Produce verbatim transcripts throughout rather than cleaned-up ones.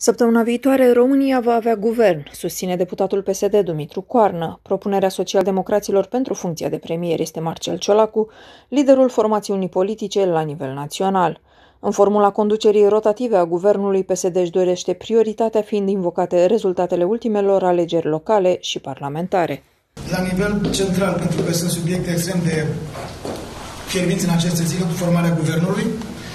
Săptămâna viitoare, România va avea guvern, susține deputatul P S D Dumitru Coarnă. Propunerea socialdemocraților pentru funcția de premier este Marcel Ciolacu, liderul formațiunii politice la nivel național. În formula conducerii rotative a guvernului, P S D își dorește prioritatea fiind invocate rezultatele ultimelor alegeri locale și parlamentare. La nivel central, pentru că sunt subiecte extrem de fierbinți în aceste zile cu formarea guvernului,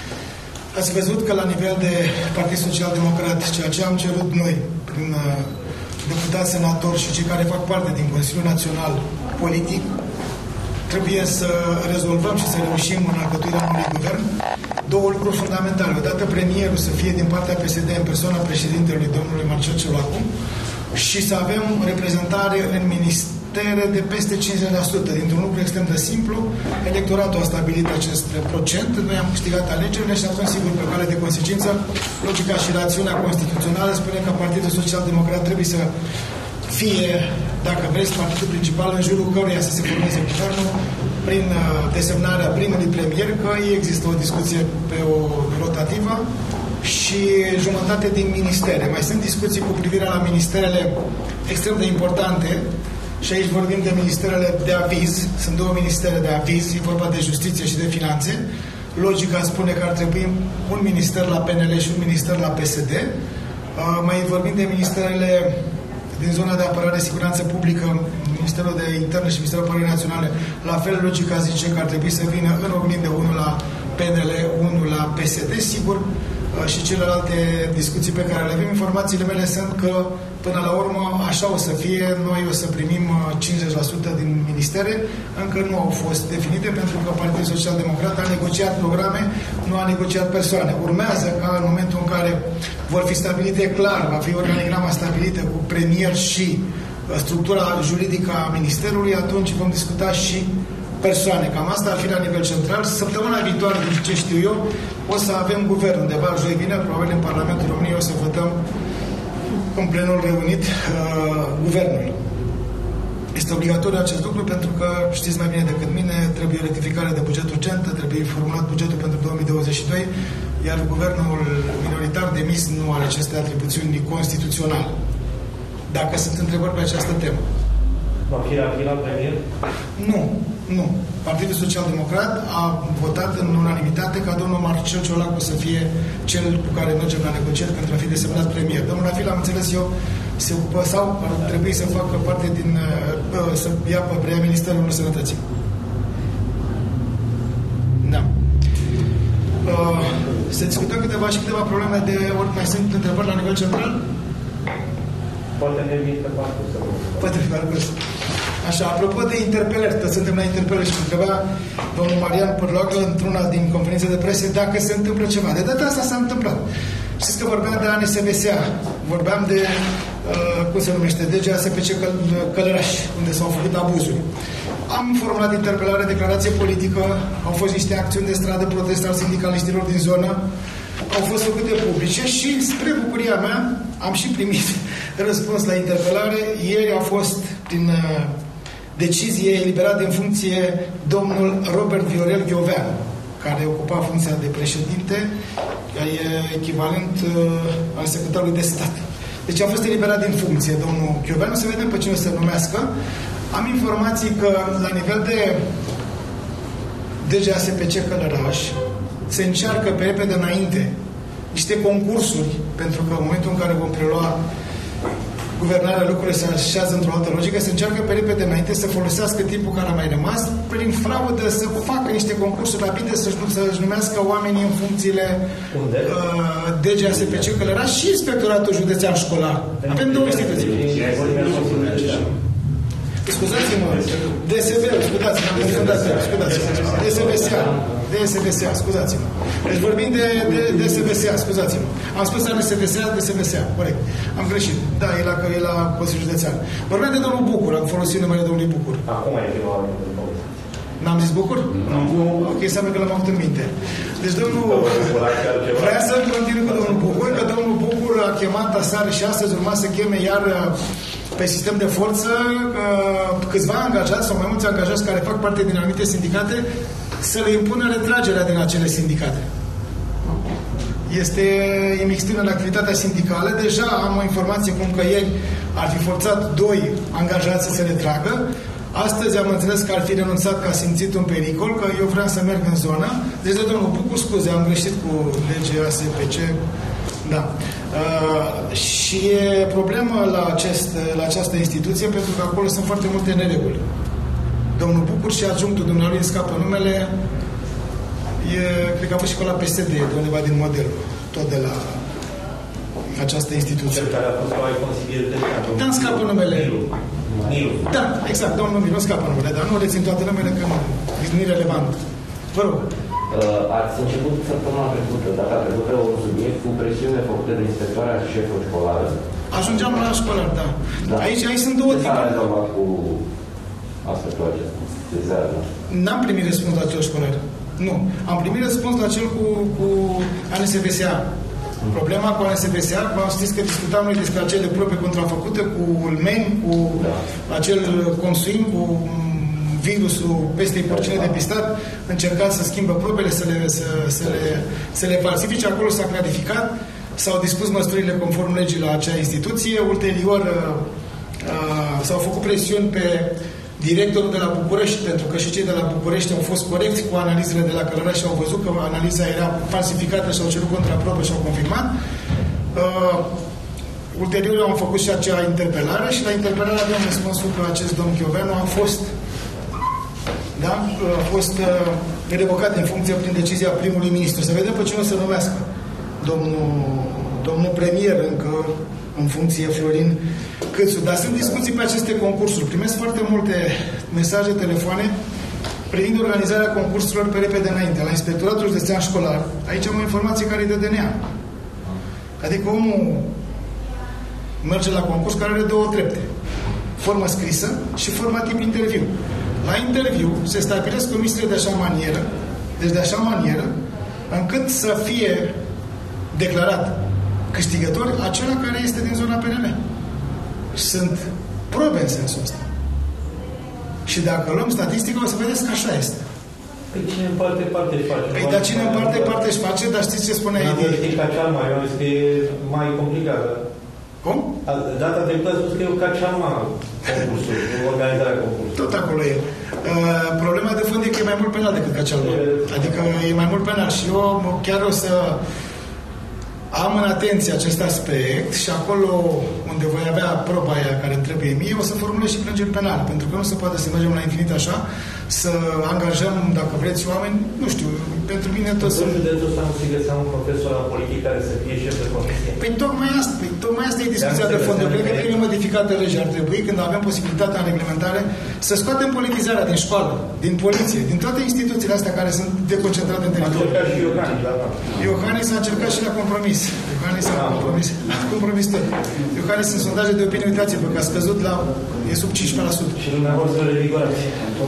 ați văzut că la nivel de Partid Social-Democrat, ceea ce am cerut noi, prin deputați, senatori și cei care fac parte din Consiliul Național Politic, trebuie să rezolvăm și să reușim în alcătuirea unui guvern două lucruri fundamentale. Odată premierul să fie din partea P S D în persoana președintelui domnului Marcel Ciolacu și să avem reprezentare în ministere de peste cincizeci la sută. Dintr-un lucru extrem de simplu, electoratul a stabilit acest procent, noi am câștigat alegerile și atunci, sigur, pe cale de consecință, logica și rațiunea constituțională spune că Partidul Social-Democrat trebuie să fie, dacă vreți, partidul principal în jurul căruia să se formeze guvernul prin desemnarea primului premier, că există o discuție pe o rotativă și jumătate din ministere. Mai sunt discuții cu privire la ministerele extrem de importante și aici vorbim de ministerele de aviz. Sunt două ministere de aviz, e vorba de justiție și de finanțe. Logica spune că ar trebui un minister la P N L și un minister la P S D. Mai vorbim de ministerele din zona de apărare, siguranță publică, Ministerul de Interne și Ministerul Apărării Naționale. La fel, logica zice că ar trebui să vină în oglindă unul la P N L, unul la P S D, sigur, și celelalte discuții pe care le avem. Informațiile mele sunt că, până la urmă, așa o să fie. Noi o să primim cincizeci la sută din ministere. Încă nu au fost definite, pentru că Partidul Social-Democrat a negociat programe, nu a negociat persoane. Urmează ca în momentul în care vor fi stabilite clar, va fi organigrama stabilită cu premier și structura juridică a Ministerului, atunci vom discuta și persoane. Cam asta ar fi la nivel central. Săptămâna viitoare, din ce știu eu, o să avem guvern undeva, joi vineri, probabil în Parlamentul României o să votăm în plenul reunit uh, guvernul. Este obligatoriu acest lucru pentru că, știți mai bine decât mine, trebuie rectificare de buget urgentă, trebuie formulat bugetul pentru două mii douăzeci și doi, iar guvernul minoritar demis nu are aceste atribuțiuni constituționale. Dacă sunt întrebări pe această temă. Va fi la final premier? Nu, nu. Partidul Social-Democrat a votat în unanimitate ca domnul Marcel Ciolacu să fie cel cu care mergem la negocieri pentru a fi desemnat premier. Domnul Rafil, am înțeles eu, se ocupă sau ar trebui să facă parte din, să ia pe preia Ministerul Sănătății. Da. Se discută câteva și câteva probleme de ori mai sunt întrebări la nivel central? Poate ne vin pe parcurs. Poate fi parcurs. Așa, apropo de interpelări, că suntem la interpelări și întreba domnul Marian Pârloagă într-una din conferințe de presă dacă se întâmplă ceva. De data asta s-a întâmplat. Știți că vorbeam de A N S B S A, vorbeam de, uh, cum se numește, D G A S P C Călăraș, unde s-au făcut abuzuri. Am formulat interpelare, declarație politică, au fost niște acțiuni de stradă, protest al sindicaliștilor din zonă, au fost făcute publice și, spre bucuria mea, am și primit răspuns la interpelare. Ieri a fost, prin uh, decizie, eliberat din funcție domnul Robert Viorel Gheoveanu, care ocupa funcția de președinte, care e echivalent uh, al secretarului de stat. Deci a fost eliberat din funcție domnul Gheoveanu. Să vedem pe cine o să numească. Am informații că la nivel de D G A S P C Călăraș se încearcă pe repede înainte niște concursuri, pentru că în momentul în care vom prelua guvernarea, lucrurile se așează într-o altă logică, se încearcă pe repede înainte să folosească timpul care a mai rămas, prin fraudă, să facă niște concursuri rapide, să-și, să-și numească oamenii în funcțiile uh, D G A S P C Călăraș și Inspectoratul Județean Școlar. Avem două instituții. Scuzați-mă, D S B, scuzați-mă, scuzați-mă, D S B S A, D S B S A, scuzați-mă. Deci vorbim de, de, de D S B S A, scuzați-mă. Am spus A N S B S A, D S B S A, corect. Am greșit. Da, e la, e la Consiliul Județean. Vorbeam de domnul Bucur, am folosit numele domnului Bucur. Acum e prima oară. N-am zis Bucur? Nu. Ok, înseamnă că l-am avut în minte. Deci domnul... Vreau să continui cu domnul Bucur, că domnul Bucur a chemat aseară și astăzi urma să cheme iar pe sistem de forță câțiva angajați sau mai mulți angajați care fac parte din anumite sindicate să le impună retragerea din acele sindicate. Este imixtină în activitatea sindicală. Deja am o informație cum că ieri ar fi forțat doi angajați să se retragă. Astăzi am înțeles că ar fi renunțat că a simțit un pericol, că eu vreau să merg în zonă. Deci, de domnul Bucur, scuze, am greșit cu legea A S P C. Da. Uh, și e problemă la, acest, la această instituție, pentru că acolo sunt foarte multe nereguli. Domnul Bucur și adjunctul dumnealui îmi scapă numele, e, cred că a fost și pe la P S D, de undeva din model, tot de la această instituție. Cel care a fost mai consilier de stat. Da, îmi scapă numele. Nilu. Da, exact, domnul Milu, scapă numele, dar nu rețin toate numele, că nu, nu e relevant. Vă rog. Uh, ați început săptămâna trecută, data trecută, un subiect cu presiune făcute de inspectoarea șefului școlar. Ajungeam la școlar, da. da. Aici, aici sunt două tipuri. Ce s-a rezolvat cu aspectul acesta? N-am primit răspuns la cel școlar. Nu. Am primit răspuns la cel cu, cu A N S B S A. Problema cu A N S B S A, v-am știți că discutam noi despre acele probe contrafăcute cu ulmeni, cu da. acel consuim, cu virusul pestei porcine depistat, încercat să schimbă probele, să le, să, să le, să le falsifice. Acolo s-a clarificat, s-au dispus măsurile conform legii la acea instituție. Ulterior uh, s-au făcut presiuni pe directorul de la București, pentru că și cei de la București au fost corecți cu analizele de la Călăraș și au văzut că analiza era falsificată și au cerut contraprobă și au confirmat. Uh, ulterior am făcut și acea interpelare și la interpelare aveam răspunsul că acest domn Chioveanu a fost da? a fost uh, revocat în funcție prin decizia primului ministru. Să vedem pe cine o să numească. Domnul, domnul premier încă în funcție, Florin Câțu. Dar sunt discuții pe aceste concursuri. Primesc foarte multe mesaje, telefoane privind organizarea concursurilor pe repede înainte. La Inspectoratul Județean Școlar, aici am o informație care e de D N A. Adică omul merge la concurs care are două trepte. Formă scrisă și forma tip interviu. La interviu se stabilesc comisiile de așa manieră, deci de așa manieră, încât să fie declarat câștigător acela care este din zona P N M. Sunt probe în sensul ăsta. Și dacă luăm statistică, o să vedeți că așa este. Păi cine în parte, parte își face. Păi dar cine în parte, parte își face, dar știți ce spune Idee? Idee? Știi ca cea mai, eu că e mai complicată. Cum? Data trecută a spus că e ca cea mai concursul, organizarea concursului. Tot acolo e. Uh, problema de fond e că e mai mult penal decât ca cea mai. Adică e mai mult penal și eu chiar o să am în atenție acest aspect și acolo unde voi avea proba aia care îmi trebuie mie, o să formulez și plângeri penale, pentru că nu se poate să mergem la infinit așa, să angajăm, dacă vreți, oameni, nu știu, pentru mine tot să... În județul ăsta nu se găsea un profesor la politic care să fie șef de comisie? Păi tocmai asta, păi, tocmai asta e discuția de fond. Eu cred că trebuie modificată legea. Ar trebui, când avem posibilitatea în reglementare, să scoatem politizarea din școală, din poliție, din toate instituțiile astea care sunt deconcentrate în teritoriu. A încercat și Iohannis, da? Iohannis a încercat și la compromis. Iohannis a compromis. compromis tot. Iohannis în sondaje de opinie, uitați, pentru că a scăzut la... e sub cincisprezece la sută. Și dumneavoastră revigorați.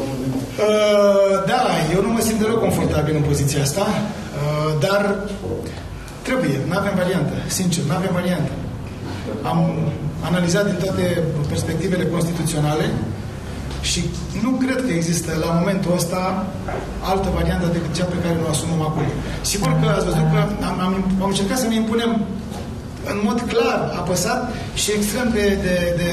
Uh, da, eu nu mă simt deloc confortabil în poziția asta, uh, dar trebuie, nu avem variantă, sincer, nu avem variantă. Am analizat din toate perspectivele constituționale și nu cred că există la momentul ăsta altă variantă decât cea pe care o asumăm acum. Sigur că ați văzut că am, am, am încercat să ne impunem în mod clar, apăsat și extrem de, de, de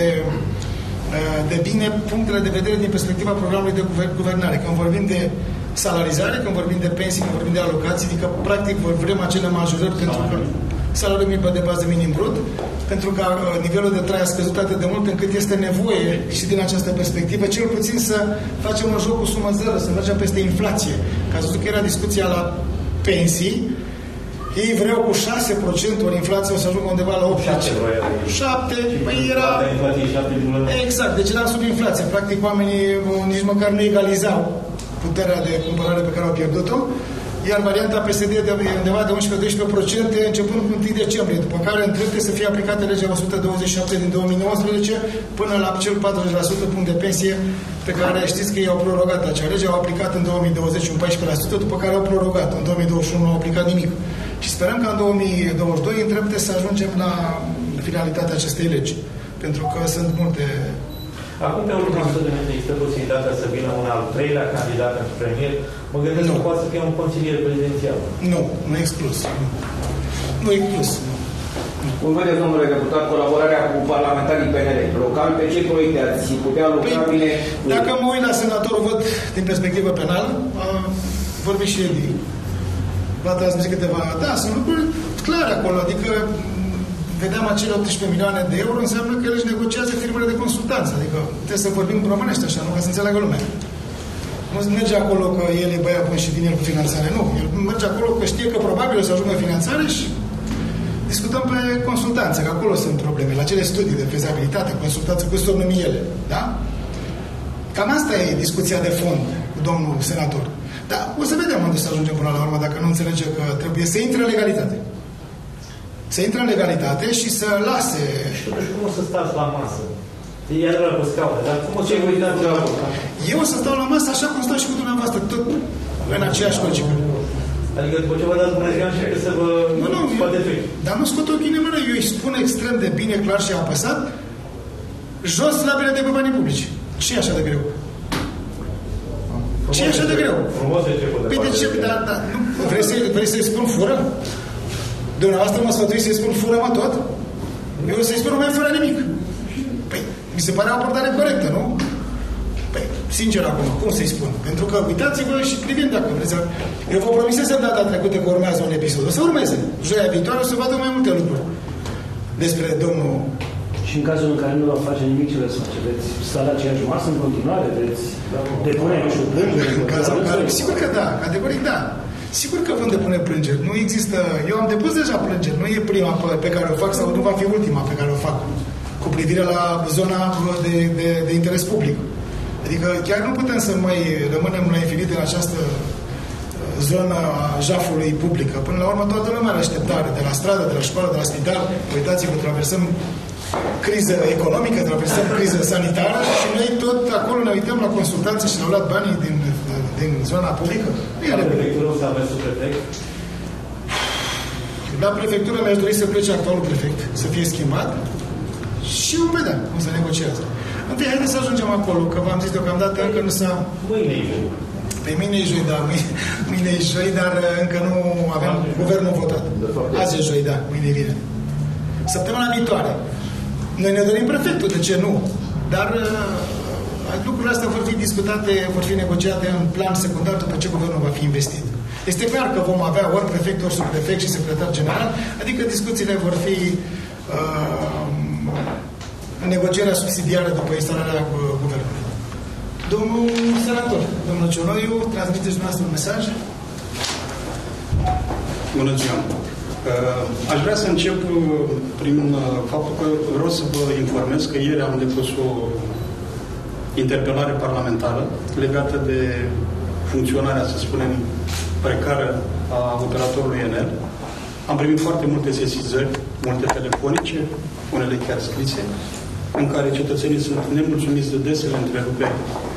de bine punctele de vedere din perspectiva programului de guvernare. Când vorbim de salarizare, când vorbim de pensii, când vorbim de alocații, adică practic vrem acele majorări pentru că salariul minim de bază minim brut, pentru că nivelul de trai a scăzut atât de mult încât este nevoie și din această perspectivă, cel puțin să facem un joc cu sumă zero, să mergem peste inflație. Că ați văzut că era discuția la pensii, ei vreau cu șase la sută, ori inflația o să ajungă undeva la opt la sută. șapte la sută, păi era... Exact, deci era sub inflație. Practic oamenii nici măcar nu egalizau puterea de cumpărare pe care au pierdut-o, iar varianta P S D de undeva de unsprezece la doisprezece la sută începând cu întâi decembrie, după care trebuie să fie aplicată legea o sută douăzeci și șapte din două mii nouăsprezece până la cel patruzeci la sută punct de pensie pe care știți că ei au prorogat acea lege, au aplicat în două mii douăzeci un paisprezece la sută, după care au prorogat. În două mii douăzeci și unu nu au aplicat nimic. Și sperăm că în două mii douăzeci și doi îndrepte să ajungem la finalitatea acestei legi. Pentru că sunt multe... Acum, pe ultima sută de minute, există posibilitatea să vină un al treilea candidat în premier. Mă gândesc că poate să fie un consilier prezidențial. Nu, nu exclus. Nu. nu exclus. Cum vedeți, domnule deputat, colaborarea cu parlamentarii P N L local, pe ce proiecte ați putea lucra păi, bine? Dacă mă uit la senator, văd din perspectivă penală, a vorbit și el, v-a transmis câteva, da, sunt lucruri clare acolo, adică vedeam acele optsprezece milioane de euro, înseamnă că el își negociază firmele de consultanță, adică trebuie să vorbim românește așa, nu, ca să înțeleagă lumea. Nu merge acolo că el e băiat până și vine el cu finanțare, nu. El merge acolo că știe că probabil o să ajungă finanțare și discutăm pe consultanță, că acolo sunt probleme, la cele studii de fezabilitate, consultanță, cum se numim ele, da? Cam asta e discuția de fond cu domnul senator. Dar o să vedem unde să ajungem până la urmă, dacă nu înțelege că trebuie să intre în legalitate. Să intre în legalitate și să lase... Și totuși, cum o să stați la masă? Iar la cu scaune, dar cum o să vă uitați la masă? Eu o să stau la masă așa cum stau și cu dumneavoastră, tot în aceeași logică. Adică după ce vă dați bună ziua, începe să vă scoate fric. Dar nu scot ochii în mână, eu îi spun extrem de bine, clar și apăsat, jos la bine de pe banii publici. Ce e așa de greu? Ce e așa de greu? Frumos început de Păi de ce? Da, da, nu, vrei, să, vrei să-i spun fură? Dumneavoastră mă sfătui să-i spun fură mă tot? Eu să-i spun mai fără nimic. Păi, mi se pare o abordare corectă, nu? Păi, sincer acum, cum să-i spun? Pentru că, uitați-vă și privind dacă vreți. Eu vă promisesem data trecută că urmează un episod. O să urmeze. Joia viitoare o să vadă mai multe lucruri despre domnul... Și în cazul în care nu va face nimic, ce veți face? Veți sta la aceeași masă în continuare? Veți depune, nu știu, plângeri? În cazul în care... Sigur că da, categoric da. Sigur că vom depune plângeri. Nu există... Eu am depus deja plângeri. Nu e prima pe care o fac sau nu va fi ultima pe care o fac cu privire la zona de, de, de interes public. Adică chiar nu putem să mai rămânem la infinit în această zona jafului publică. Până la urmă toată lumea are așteptare. De la stradă, de la școală, de la spital. Uitați-vă, traversăm criză economică, traversăm criză sanitară și noi tot acolo ne uităm la consultanță și ne-au luat banii din, din zona publică. La prefectură o să aveți prefect? La prefectură mi-aș dori să plece actualul prefect, să fie schimbat și vom vedea cum se negociază. Întâi, haideți să ajungem acolo, că v-am zis deocamdată, încă nu s-a... Mâine e joi. Pe mine e joi, da, mâine, mâine e joi, dar încă nu avem guvernul votat. Azi e joi, da, mâine vine. Săptămâna viitoare. Noi ne dorim prefectul, de ce nu? Dar uh, lucrurile astea vor fi discutate, vor fi negociate în plan secundar după ce guvernul va fi investit. Este clar că vom avea ori prefect, ori subprefect și secretar general, adică discuțiile vor fi uh, în negocierea subsidiară după instalarea guvernului. Domnul senator, domnul Cioroiu, transmiteți dumneavoastră un mesaj? Bună ziua! Aș vrea să încep prin faptul că vreau să vă informez că ieri am depus o interpelare parlamentară legată de funcționarea, să spunem, precară a operatorului Enel. Am primit foarte multe sesizări, multe telefonice, unele chiar scrise, în care cetățenii sunt nemulțumiți de desele întreruperi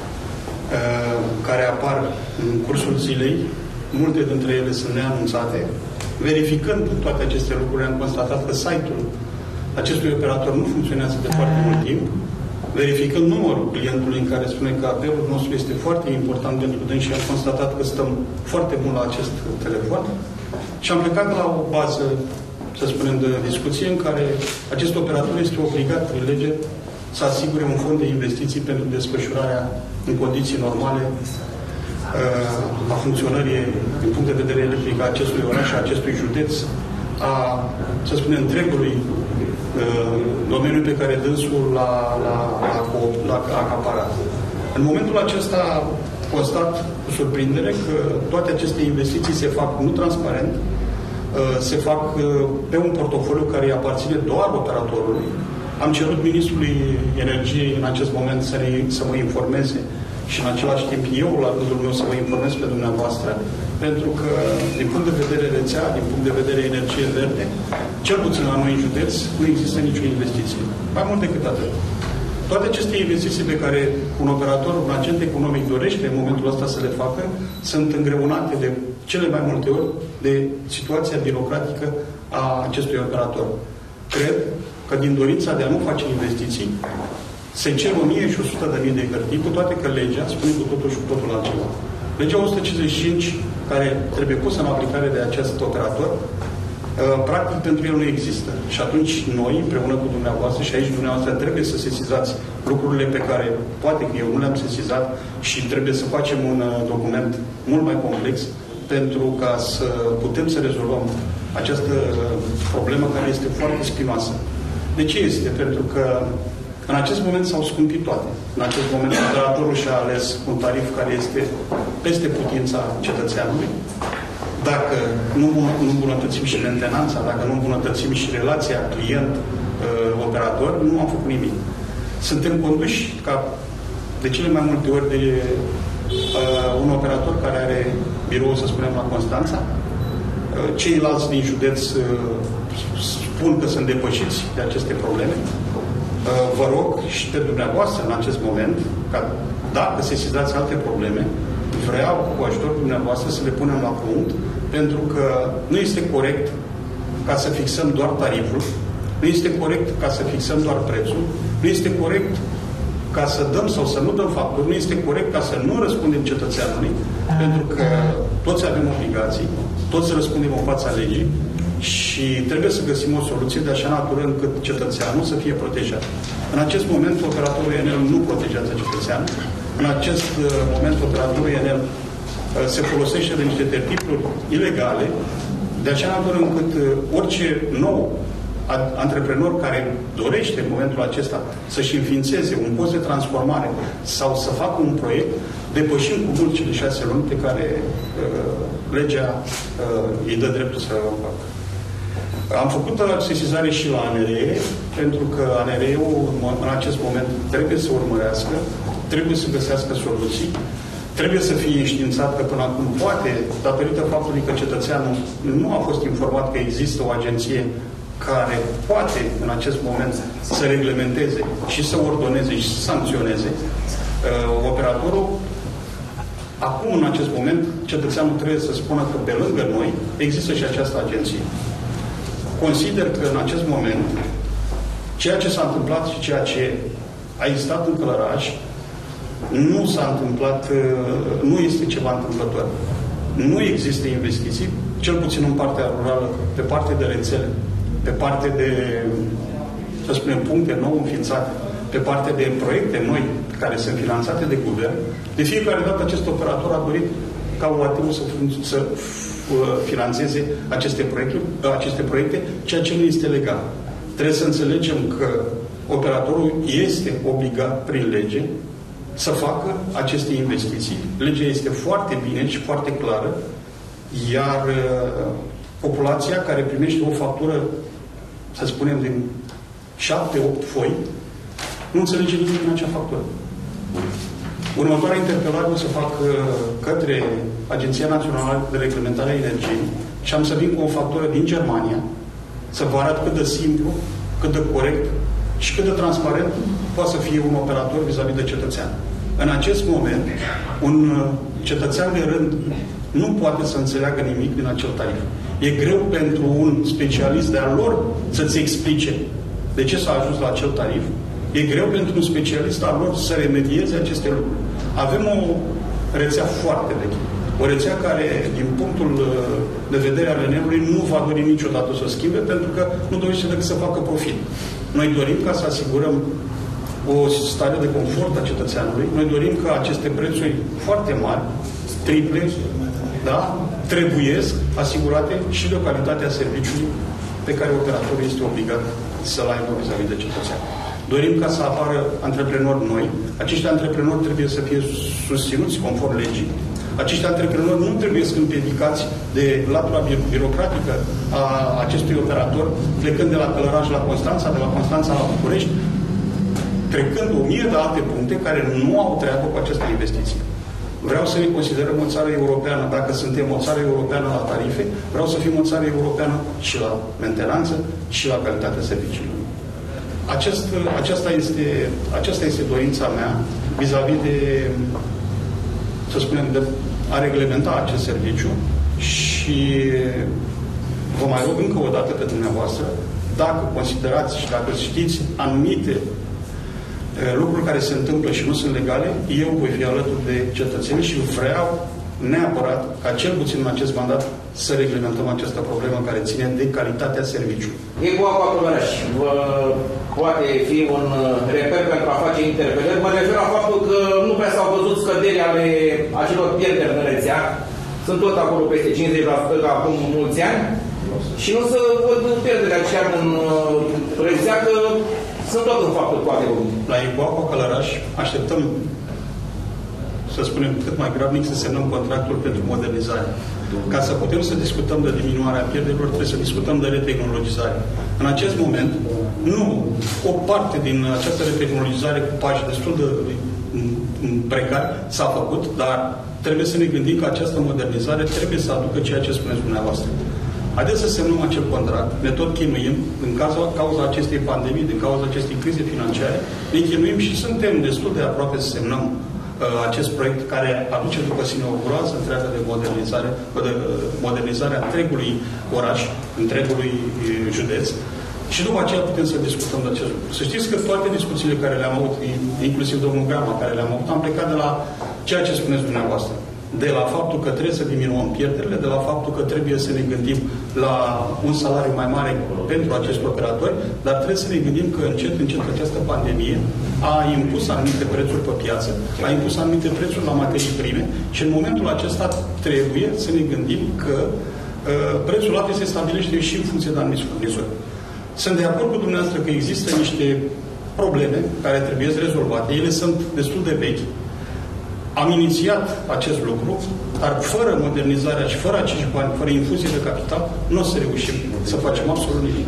care apar în cursul zilei. Multe dintre ele sunt neanunțate. Verificând toate aceste lucruri, am constatat că site-ul acestui operator nu funcționează de foarte mult timp. Verificând numărul clientului în care spune că apelul nostru este foarte important pentru dâns și am constatat că stăm foarte mult la acest telefon. Și am plecat la o bază, să spunem, de discuție în care acest operator este obligat prin lege să asigure un fond de investiții pentru desfășurarea în condiții normale a funcționării din punct de vedere electric a acestui oraș și a acestui județ, a, să spunem, întregului uh, domeniu pe care dânsul l-a, l-a, l-a, l-a acaparat. În momentul acesta constat cu surprindere că toate aceste investiții se fac nu transparent, uh, se fac uh, pe un portofoliu care îi aparține doar operatorului. Am cerut Ministrului Energiei în acest moment să, ne, să mă informeze și în același timp eu, la rândul meu, să vă informez pe dumneavoastră, pentru că, din punct de vedere rețea, din punct de vedere energie verde, cel puțin la noi în județ, nu există nicio investiție. Mai mult decât atât. Toate aceste investiții pe care un operator, un agent economic dorește în momentul ăsta să le facă, sunt îngreunate de cele mai multe ori de situația birocratică a acestui operator. Cred că din dorința de a nu face investiții, se cer o mie și o sută de mii de hârtii, cu toate că legea spune cu totul și cu totul altceva. Legea o sută cincizeci și cinci, care trebuie pusă în aplicare de acest operator, practic pentru el nu există. Și atunci noi, împreună cu dumneavoastră, și aici dumneavoastră trebuie să sesizați lucrurile pe care poate că eu nu le-am sesizat și trebuie să facem un document mult mai complex pentru ca să putem să rezolvăm această problemă care este foarte spinoasă. De ce este? Pentru că în acest moment s-au scumpit toate. În acest moment operatorul și-a ales un tarif care este peste putința cetățeanului. Dacă nu, nu îmbunătățim și mentenanța, dacă nu îmbunătățim și relația client-operator, nu am făcut nimic. Suntem conduși ca de cele mai multe ori de uh, un operator care are birou, să spunem, la Constanța. Uh, ceilalți din județ uh, spun că sunt depășiți de aceste probleme. Uh, vă rog și pe dumneavoastră în acest moment, ca dacă sesizați alte probleme, vreau cu ajutorul dumneavoastră să le punem la punct, pentru că nu este corect ca să fixăm doar tariful, nu este corect ca să fixăm doar prețul, nu este corect ca să dăm sau să nu dăm facturi, nu este corect ca să nu răspundem cetățeanului, pentru că toți avem obligații, toți răspundem în fața legii și trebuie să găsim o soluție de așa natură încât cetățeanul să fie protejat. În acest moment, operatorul E N L nu protejează cetățeanul. În acest moment, operatorul E N L se folosește de niște tertipluri ilegale, de așa natură încât orice nou antreprenor care dorește în momentul acesta să-și înființeze un post de transformare sau să facă un proiect, depășim cu mult cele șase luni pe care uh, legea uh, îi dă dreptul să o facă. Am făcut o sesizare și la A N R E, pentru că A N R E-ul în acest moment trebuie să urmărească, trebuie să găsească soluții, trebuie să fie înștiințat că până acum poate, datorită faptului că cetățeanul nu a fost informat că există o agenție care poate în acest moment să reglementeze și să ordoneze și să sancționeze uh, operatorul. Acum, în acest moment, cetățeanul trebuie să spună că pe lângă noi există și această agenție. Consider că în acest moment ceea ce s-a întâmplat și ceea ce a existat în Călăraș nu s-a întâmplat, nu este ceva întâmplător. Nu există investiții, cel puțin în partea rurală, pe partea de rețele, pe partea de, să spunem, puncte nou înființate, pe partea de proiecte noi care sunt finanțate de guvern. De fiecare dată acest operator a dorit ca U A T-ul să, să finanțeze aceste proiecte, aceste proiecte, ceea ce nu este legal. Trebuie să înțelegem că operatorul este obligat prin lege să facă aceste investiții. Legea este foarte bine și foarte clară, iar uh, populația care primește o factură, să spunem, din șapte opt foi, nu înțelege nimic în acea factură. Următoarea interpelare o să fac uh, către Agenția Națională de Reglementare a Energiei și am să vin cu o factură din Germania să vă arăt cât de simplu, cât de corect și cât de transparent poate să fie un operator vis-a-vis de cetățean. În acest moment, un cetățean de rând nu poate să înțeleagă nimic din acel tarif. E greu pentru un specialist de-al lor să-ți explice de ce s-a ajuns la acel tarif. E greu pentru un specialist al lor să remedieze aceste lucruri. Avem o rețea foarte veche. O rețea care, din punctul de vedere al E N L-ului, nu va dori niciodată să o schimbe, pentru că nu dorește decât să facă profit. Noi dorim ca să asigurăm o stare de confort a cetățeanului. Noi dorim ca aceste prețuri foarte mari, triple, da, trebuiesc asigurate și de o calitate a serviciului pe care operatorul este obligat să-l aibă vis-a-vis de cetățean. Dorim ca să apară antreprenori noi. Acești antreprenori trebuie să fie susținuți conform legii. Acești antreprenori nu trebuie să împiedicați de latura birocratică a acestui operator, plecând de la Călăraș la Constanța, de la Constanța la București, trecând o mie de alte puncte care nu au treabă cu aceste investiții. Vreau să ne considerăm o țară europeană. Dacă suntem o țară europeană la tarife, vreau să fim o țară europeană și la mentenanță și la calitatea serviciilor. Acest, aceasta, este, aceasta este dorința mea vis-a-vis de, să spunem, de a reglementa acest serviciu și vă mai rog încă o dată pe dumneavoastră, dacă considerați și dacă știți anumite lucruri care se întâmplă și nu sunt legale, eu voi fi alături de cetățeni și vreau neapărat ca cel puțin în acest mandat să reglementăm această problemă care ține de calitatea serviciului. EPOA Călăraș poate fi un reper pentru a face interpelări. Mă refer la faptul că nu prea s-au văzut scăderi ale acelor pierderi în rețea. Sunt tot acolo peste cincizeci la sută ca acum mulți ani. Și nu să văd pierderi aceea în rețea, că sunt tot în faptul poate vorbi. La EPOA Călăraș așteptăm, să spunem cât mai grabnic, să semnăm contractul pentru modernizare. Ca să putem să discutăm de diminuarea pierderilor, trebuie să discutăm de retehnologizare. În acest moment, nu o parte din această retehnologizare cu pași destul de precari s-a făcut, dar trebuie să ne gândim că această modernizare trebuie să aducă ceea ce spuneți dumneavoastră. Haideți să semnăm acel contract, ne tot chinuim, din cauza, cauza acestei pandemii, din cauza acestei crize financiare, ne chinuim și suntem destul de aproape să semnăm acest proiect care aduce după sine o groază întreagă de modernizare, de modernizarea întregului oraș, întregului județ. Și după aceea putem să discutăm de acest lucru. Să știți că toate discuțiile care le-am avut, inclusiv domnul Grama care le-am avut, am plecat de la ceea ce spuneți dumneavoastră. De la faptul că trebuie să diminuăm pierderile, de la faptul că trebuie să ne gândim la un salariu mai mare pentru acești operatori, dar trebuie să ne gândim că încet, încet această pandemie a impus anumite prețuri pe piață, a impus anumite prețuri la materii prime și în momentul acesta trebuie să ne gândim că uh, prețul apei se stabilește și în funcție de anumiți furnizori. Sunt de acord cu dumneavoastră că există niște probleme care trebuie rezolvate. Ele sunt destul de vechi. Am inițiat acest lucru, dar fără modernizarea și fără acești bani, fără infuzie de capital, nu o să reușim să facem absolut nimic.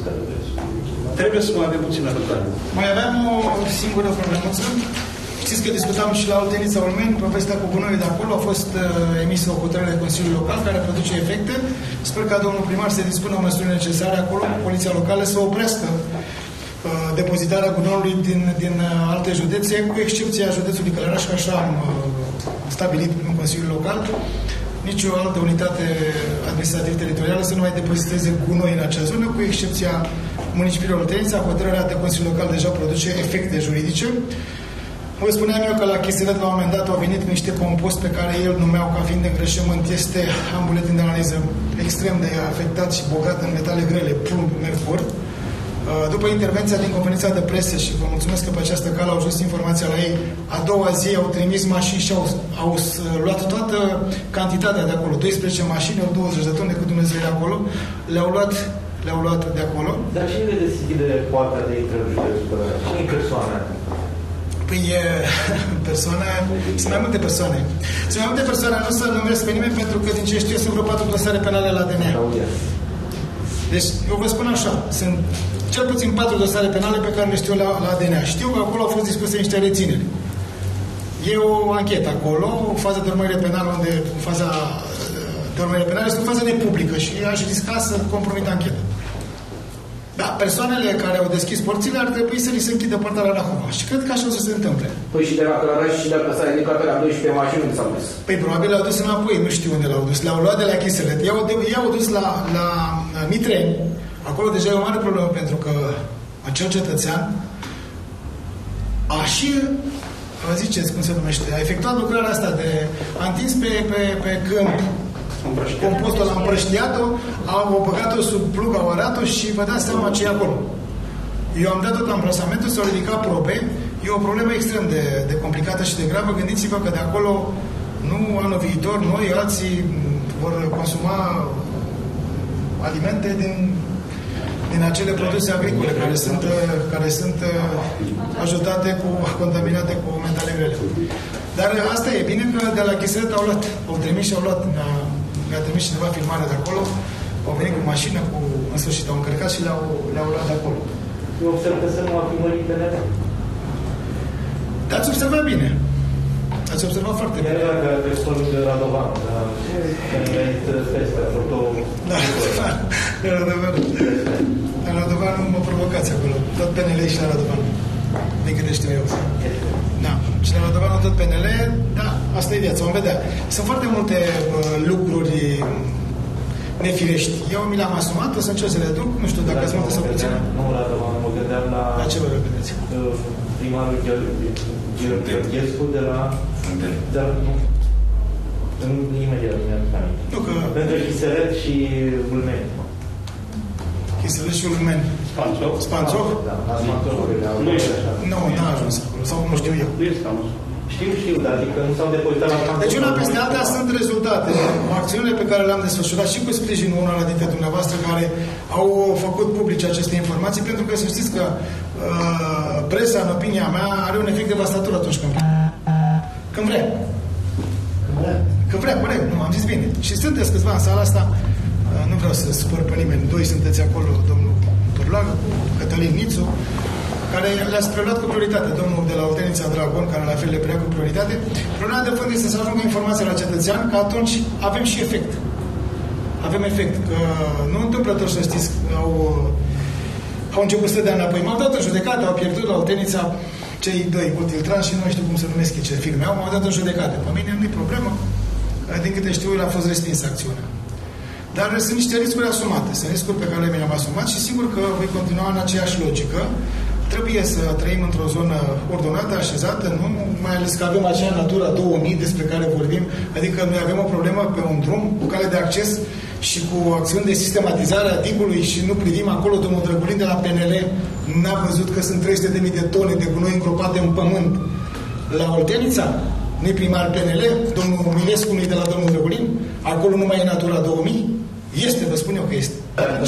Trebuie să mai avem puțină răbdare. Mai aveam o singură problemăță. Știți că discutam și la Oltenița Olmeni, povestea cu gunoiul de acolo, a fost uh, emisă o hotărâre de Consiliul Local care produce efecte. Sper ca domnul primar să dispună măsurile necesare acolo, cu poliția locală, să oprească depozitarea gunoiului din, din alte județe, cu excepția județului Călăraș, că așa am stabilit în Consiliul Local, nici o altă unitate administrativ-teritorială să nu mai depoziteze gunoi în acea zonă, cu excepția municipiului Oltenița. Hotărârea de Consiliul Local deja produce efecte juridice. Vă spuneam eu că la Chiselet, la un moment dat, au venit cu niște compost pe care el numeau ca fiind de îngrășământ. Este un buletin de analiză extrem de afectat și bogat în metale grele, plumb, mercur. După intervenția din conferința de presă, și vă mulțumesc că pe această cale au ajuns informația la ei, a doua zi au trimis mașini și au, au luat toată cantitatea de acolo, doisprezece mașini, au douăzeci de tone, cât Dumnezeu de acolo, le-au luat, le-au luat de acolo. Dar cine le deschide poarta de intrare în județul? Cine e persoana? Păi e persoane, sunt mai multe persoane. Sunt mai multe persoane, nu să numesc pe nimeni, pentru că din ce știu sunt vreo patru dosare penale la D N A. Deci, eu vă spun așa, sunt cel puțin patru dosare penale pe care le știu la, la D N A. Știu că acolo au fost discuse niște rețineri. E o anchetă acolo, o fază de urmărire penală, unde faza de urmărire penală este o fază nepublică și aș risca să compromită ancheta. Da, persoanele care au deschis porțile ar trebui să li se închidă porta la Rahova. Și cred că așa o să se întâmple. Păi și de la Călăraș și dacă s-a ridicat la doisprezece mașini, unde s-au dus? Păi probabil le-au dus înapoi, nu știu unde l-au dus. Le-au luat de la Chiselet. I-au dus la, la Mitreni. Acolo deja e o mare problemă, pentru că acel cetățean a și, vă ziceți cum se numește, a efectuat lucrarea asta de a întins pe, pe, pe câmp compostul, l-a împrăștiat-o, au băgat-o sub plug, au arat-o și vă dați seama ce e acolo. Eu am dat tot amplasamentul, s-au ridicat probe, e o problemă extrem de, de complicată și de gravă. Gândiți-vă că de acolo, nu anul viitor, noi, alții vor consuma alimente din, din acele produse agricole care sunt, care sunt ajutate cu, contaminate cu metale grele. Dar asta e bine că de la Chiselet au luat, au trimis și au luat, mi-a trimis cineva filmare de acolo, au venit cu mașină, cu, în sfârșit au încărcat și le-au, le-au luat de acolo. Eu observ că să nu a filmărit pe net. Ați observat bine. Ați observat foarte bine. Era că persoanul de Radovan, când a venit peste, a făcut o... Da, de Radovan. La Radovan nu mă provocați acolo. Tot P N L și la Radovan. Din câte știu eu. Da. Și la Radovan tot P N L, da, asta e viața, vom vedea. Sunt foarte multe uh, lucruri nefirești. Eu mi l-am asumat, o să încerc să le duc, nu știu dacă ați multe sau puțin. Nu, la Radovan, mă gândeam la... La ce vă gândeți? Primarul Gheorghescu de la... De la... Imediat, imediat. Nu că... Între Chiseret și Ulmeni. Chiseret și Ulmeni. Spanțov? Spanțov? Da, la Spanțov. Nu este așa. Nu, n-a ajuns acolo. Sau nu știu eu. Nu este anul. Știu, știu, dar adică nu s-au depozitat la Spanțov. Deci una peste alta sunt rezultate. Acțiunile pe care le-am desfășurat și cu sprijinul unora dintre dumneavoastră care au făcut publice aceste informații, pentru că să știți că uh, presa, în opinia mea, are un efect devastator atunci când vrea. Când vrea. Când vrea, corect, nu, am zis bine. Și sunteți câțiva în sala asta, uh, nu vreau să supăr pe nimeni, doi sunteți acolo, domnul Pârloagă, Cătălin Nițu, care le-ați preluat cu prioritate. Domnul de la Oltenița Dragon, care la fel le preia cu prioritate. Problema de fond este să ajungă informația la cetățean, că atunci avem și efect. Avem efect. Că nu întâmplător, să știți, au, au început să dea înapoi. M-au dat în judecată, au pierdut la Oltenița cei doi Utiltran și nu știu cum să numesc ce firme au, m-au dat în judecată. Pe mine nu-i problemă. Din câte știu, el a fost respinsă acțiunea. Dar sunt niște riscuri asumate. Sunt riscuri pe care le-am asumat și sigur că voi continua în aceeași logică. Trebuie să trăim într-o zonă ordonată, așezată, nu? Mai ales că avem aceea Natura două mii despre care vorbim, adică noi avem o problemă pe un drum cu cale de acces și cu acțiuni de sistematizare a tipului și nu privim acolo. Domnul Drăgulin de la P N L n-a văzut că sunt trei sute de mii de tone de gunoi îngropate în pământ la Oltenița? Nu-i primar P N L? Domnul Milescu nu-i de la domnul Drăgulin? Acolo nu mai e Natura două mii? Este, vă spun eu că este.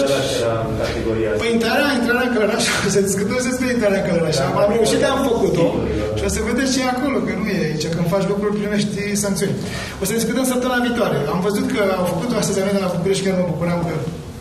Păi intrarea, intrarea în Călăraș, să discutăm despre intrarea în Călăraș. Am reușit, am făcut-o și o să vedeți ce e acolo, că nu e aici. Când faci lucruri, primești sancțiuni. O să discutăm săptămâna viitoare. Am văzut că au făcut-o astăzi la mine la București, chiar mă bucuram că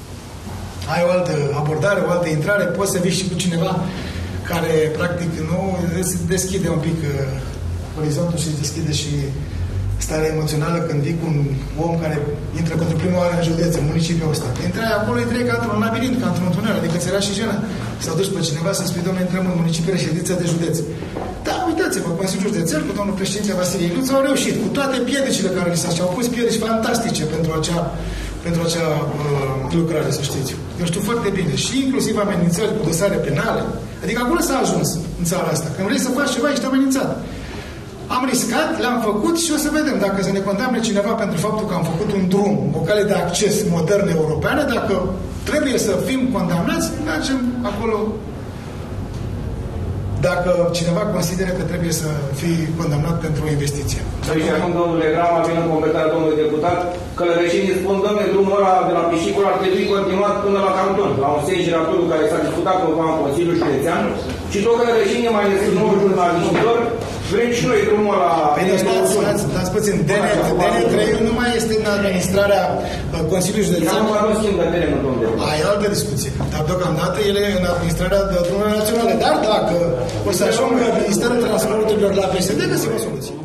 ai o altă abordare, o altă intrare, poți să vii și cu cineva care, practic, nu deschide un pic horizontul și deschide și starea emoțională când vii cu un om care intră pentru prima oară în județ, în municipiul ăsta. Intrai acolo, îi trec ca într-un labirint, ca într-un tunel, adică ți era și jena să duci pe cineva să spui, domnule, intrăm în municipiul reședință de județ. Da, uitați-vă, Consiliul Județean cu domnul președinte Vasile Iliuț au reușit, cu toate piedicile care li s-au au pus piedici fantastice pentru acea, pentru acea uh, lucrare, să știți. Eu știu foarte bine. Și inclusiv amenințări cu dosare penale. Adică acolo s-a ajuns în țara asta. Când vrei să faci ceva, ești amenințat. Am riscat, le-am făcut și o să vedem dacă să ne condamne cineva pentru faptul că am făcut un drum, o cale de acces modernă europeană, dacă trebuie să fim condamnați, mergem acolo. Dacă cineva consideră că trebuie să fii condamnat pentru o investiție. Deci acum, domnule Grama, vine în completarea domnului deputat, că lăreșenii spun, domnule, drumul ăla de la Pișicul ar trebui continuat până la Canton, la un sens giratoriu care s-a discutat cumva în Consiliul Județean, și tot că lăreșenii mai sunt nouă jurnaliștilor, vrem și noi drumul ăla... Păi nu, stați, stați, stați puțin, D N trei nu mai este în administrarea Consiliului Județean. Ea nu mai nu schimbă terenul, domnule. Aia e altă discuție. Dar deocamdată ele în administrarea drumurilor naționale. Dar dacă o să ajungă Ministerul Transporturilor la P S D, găsim o soluție.